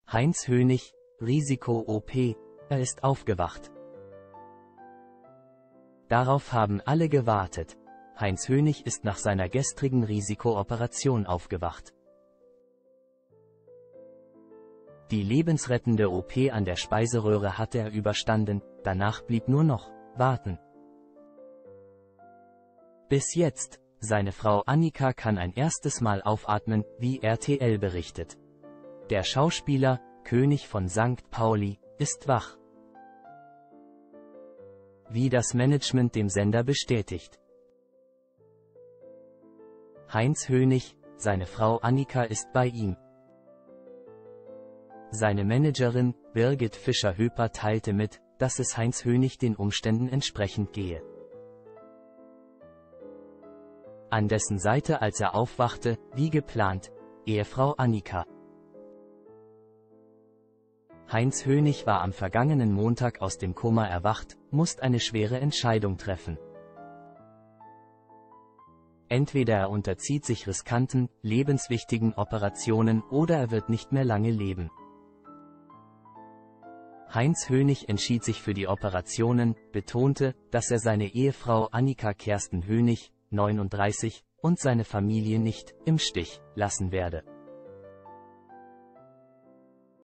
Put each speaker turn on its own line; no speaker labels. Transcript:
Heinz Hönig, Risiko-OP, er ist aufgewacht. Darauf haben alle gewartet. Heinz Hönig ist nach seiner gestrigen Risikooperation aufgewacht. Die lebensrettende OP an der Speiseröhre hatte er überstanden, danach blieb nur noch warten. Bis jetzt, seine Frau Annika kann ein erstes Mal aufatmen, wie RTL berichtet. Der Schauspieler, König von St. Pauli, ist wach. Wie das Management dem Sender bestätigt. Heinz Hönig, seine Frau Annika ist bei ihm. Seine Managerin, Birgit Fischer-Höper teilte mit, dass es Heinz Hönig den Umständen entsprechend gehe. An dessen Seite, als er aufwachte, wie geplant, Ehefrau Annika. Heinz Hönig war am vergangenen Montag aus dem Koma erwacht, musste eine schwere Entscheidung treffen. Entweder er unterzieht sich riskanten, lebenswichtigen Operationen oder er wird nicht mehr lange leben. Heinz Hönig entschied sich für die Operationen, betonte, dass er seine Ehefrau Annika Kersten Hönig, 39, und seine Familie nicht im Stich lassen werde.